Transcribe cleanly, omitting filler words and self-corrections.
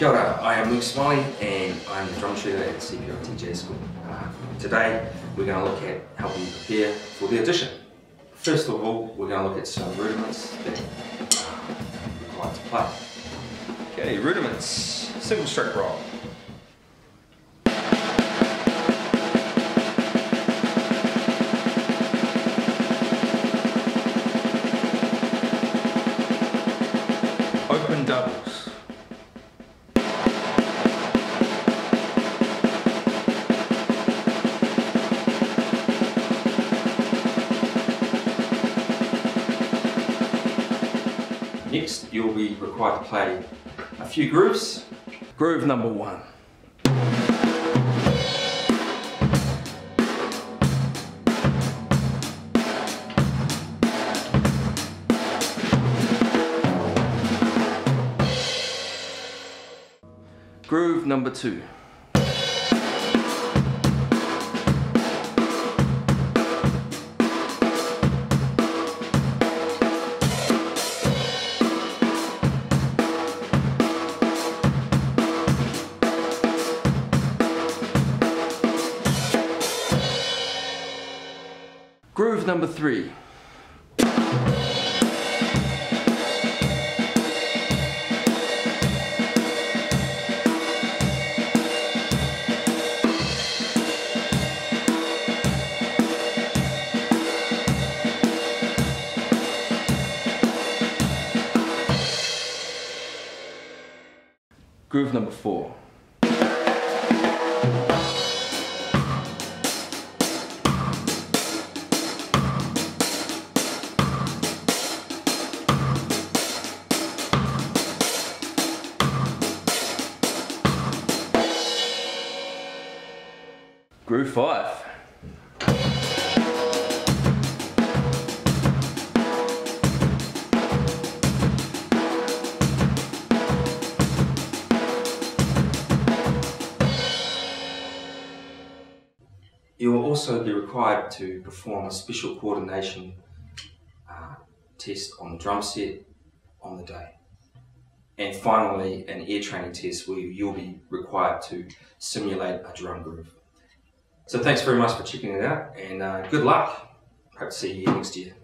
Kia ora, I am Luke Smiley and I'm the drum tutor at the CPI Jazz School. Today we're going to look at helping you prepare for the audition. First of all, we're going to look at some rudiments that are required to play. Okay, rudiments. Single stroke roll. Open doubles. Next, you'll be required to play a few grooves. Groove number 1. Groove number 2. Groove number 3. Groove number 4. Groove 5. You will also be required to perform a special coordination test on the drum set on the day. And finally, an ear training test where you'll be required to simulate a drum groove. So thanks very much for checking it out, and good luck. Hope to see you next year.